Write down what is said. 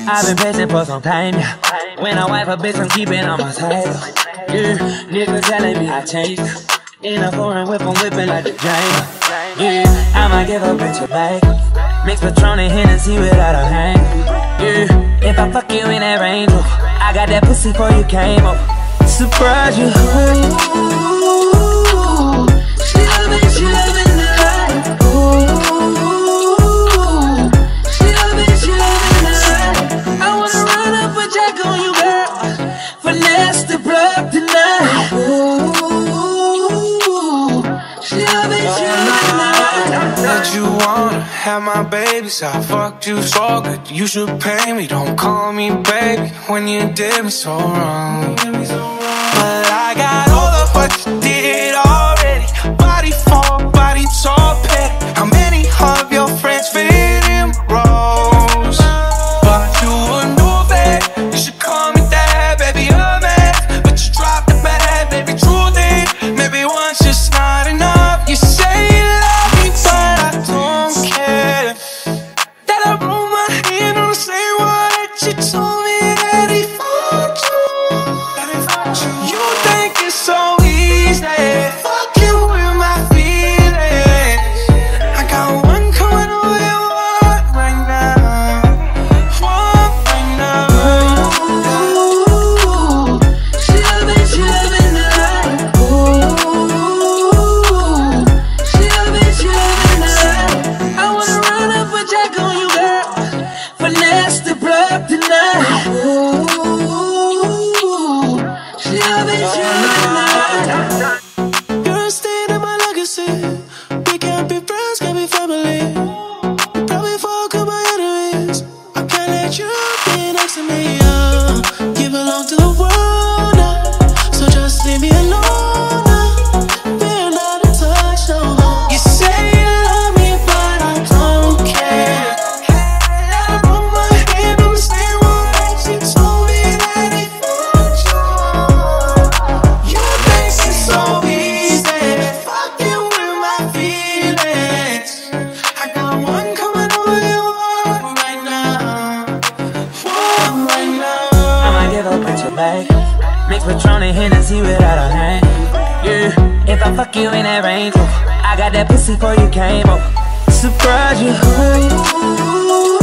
I've been patient for some time, yeah. When I wipe a bitch, I'm keeping on my side. Yeah, niggas telling me I changed. In a foreign whip, I'm whipping like the James. Yeah, I'ma give a bitch a bag. Mix Patron and Hennessy without a hang. Yeah, if I fuck you in that Range Rover, I got that pussy before you came over. Surprise you. Ooh, she loving the life. Ooh, she loving the life. I wanna run up a jack on you, girl. Finesse the blood tonight. Ooh, she loving the life. That you wanna have my babies, I fucked you so good, you should pay me. Don't call me baby when you did me so wrong. But I got all of what you did already. Body for body, so petty. How many of your friends fit in roles? But you would know that, you should call me that, baby, I'm mad. But you dropped the bad, baby, truth is, maybe once just not enough. You say you love me, but I don't care. That I roll my hand on the same wall that you told me that he fucked you. You think it's so easy, fucking with my feelings. I got one coming over your heart right now. One right now. Ooh, she loving the life. Ooh, she loving the life. I wanna run up a jack on you, girl. Finesse the blood tonight. Ooh, she loving the life. You're a stain in my legacy. We can't be friends, can't be family. Probably fuck up my enemies. I can't let you be next to me. You belong to the world now, so just leave me alone now. We're not in touch no more. You say you love me, but I don't care. I roll my hand on the same wall that she told me that he fucked you. You think it's so easy, fucking with my feelings. I got one coming over your heart right now. One right now. I'ma give a bitch a bag. Mix Patron and Hennessy without a hang. Yeah, if I fuck you in that Range Rover, I got that pussy before you came over. Surprise you.